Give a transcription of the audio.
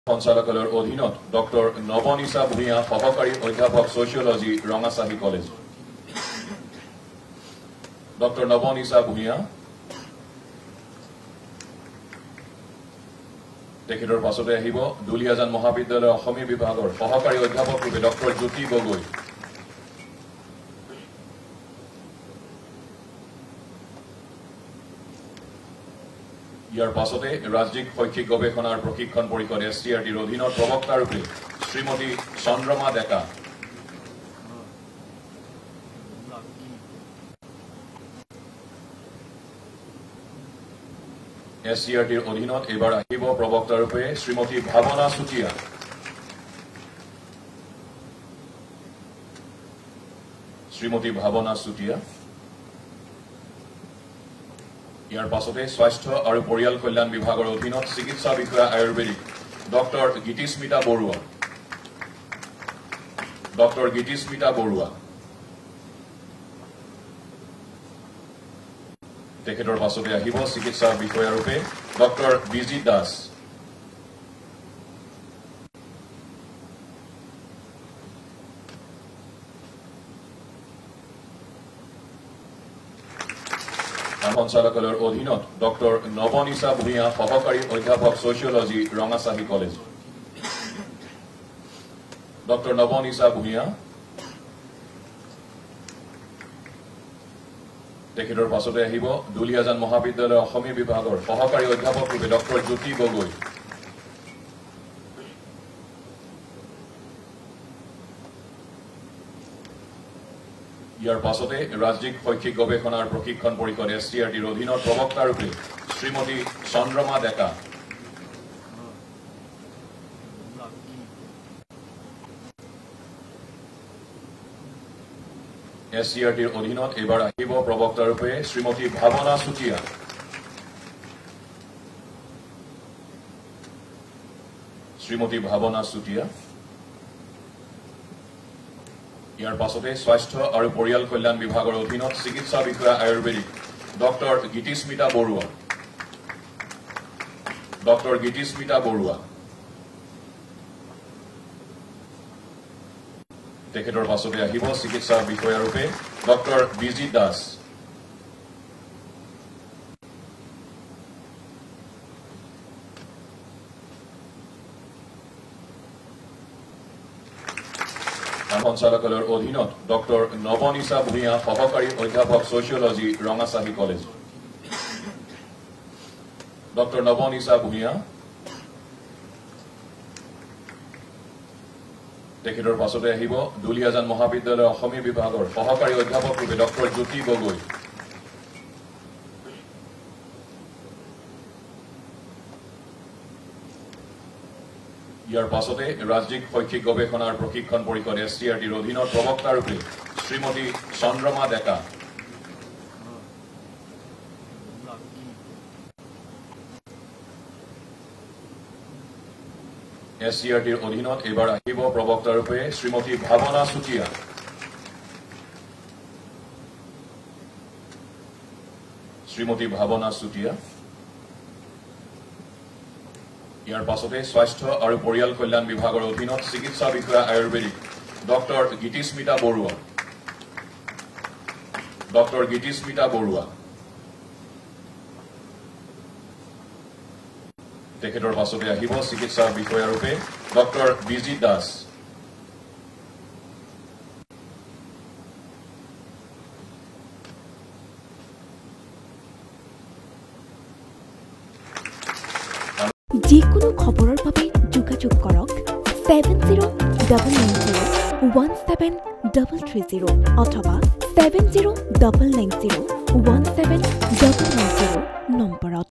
সঞ্চালকালয়ৰ অধীনত ডক্টৰ নবনিশা ভূঞা সহকাৰী অধ্যাপক sociology Rangachahi college doctor Nabanisha Bhuyan তেখেতৰ পাছতে আহিব দুলিয়াজান মহাবিদ্যালয় অসমীয়া বিভাগৰ সহকাৰী অধ্যাপক ৰূপে ডক্টৰ জ্যোতি গগৈ ইয়াৰ পাছতে ৰাজ্যিক শৈক্ষিক গৱেষণাৰ প্ৰশিক্ষণ পৰিষদ STRTৰ অধীনত প্ৰবক্তা ৰূপে শ্ৰীমতী চন্দ্ৰমা ডেকা STRTৰ অধীনত এইবাৰ আহিব প্ৰবক্তা ৰূপে শ্ৰীমতী ভাৱনা চুতীয়া ইয়াৰ পাছতে স্বাস্থ্য আৰু পৰিয়াল কল্যাণ বিভাগৰ অধীনত চিকিৎসা বিষয়া আয়ুৰ্বেদিক ডক্টৰ গীতিস্মিতা বৰুৱা তেখেতৰ পাছতে আহিব চিকিৎসা বিষয়া ৰূপে ডক্টৰ বিজি দাস সঞ্চালকালয়ৰ অধীনত ডক্টৰ নবনিশা ভূঞা সহকাৰী অধ্যাপক sociology Rangachahi college doctor Nabanisha Bhuyan তেখেতৰ পাছতে আহিব দুলিয়াজান মহাবিদ্যালয় অসমীয়া বিভাগৰ সহকাৰী অধ্যাপক ৰূপে ডক্টৰ জ্যোতি গগৈ ইয়াৰ পাছতে ৰাজ্যিক শৈক্ষিক গৱেষণাৰ প্ৰশিক্ষণ পৰিষদ STRTৰ অধীনত প্ৰবক্তা ৰূপে শ্ৰীমতী চন্দ্ৰমা ডেকা STRTৰ অধীনত এইবাৰ আহিব প্ৰবক্তা ৰূপে শ্ৰীমতী ভাৱনা চুতীয়া ইয়াৰ পাছতে স্বাস্থ্য আৰু পৰিয়াল কল্যাণ বিভাগৰ অধীনত চিকিৎসা বিষয়া আয়ুৰ্বেদিক ডক্টৰ গীতিস্মিতা বৰুৱা তেখেতৰ পাছতে আহিব চিকিৎসা বিষয়া ৰূপে ডক্টৰ বিজি দাস সঞ্চালকালয়ৰ অধীনত ডক্টৰ নবনিশা ভূঞা সহকাৰী অধ্যাপক sociology Rangachahi college doctor Nabanisha Bhuyan তেখেতৰ পাছতে আহিব দুলিয়াজান মহাবিদ্যালয় অসমীয়া বিভাগৰ সহকাৰী অধ্যাপক ৰূপে ডক্টৰ জ্যোতি গগৈ ইয়াৰ পাছতে ৰাজ্যিক শৈক্ষিক গৱেষণাৰ প্ৰশিক্ষণ পৰিষদ STRTৰ অধীনত প্ৰবক্তা ৰূপে শ্ৰীমতী চন্দ্ৰমা ডেকা STRTৰ অধীনত এইবাৰ আহিব প্ৰবক্তা ৰূপে শ্ৰীমতী ভাৱনা চুতীয়া ইয়াৰ পাছতে স্বাস্থ্য আৰু পৰিয়াল কল্যাণ বিভাগৰ অধীনত চিকিৎসা বিষয়া আয়ুৰ্বেদিক ডক্টৰ গীতিস্মিতা বৰুৱা তেখেতৰ পাছতে আহিব চিকিৎসা বিষয়া ৰূপে ডক্টৰ বিজি দাস যিকোনো খবৰৰ বাবে যোগাযোগ কৰক 7099017330 অথবা 7099017390 নম্বৰত।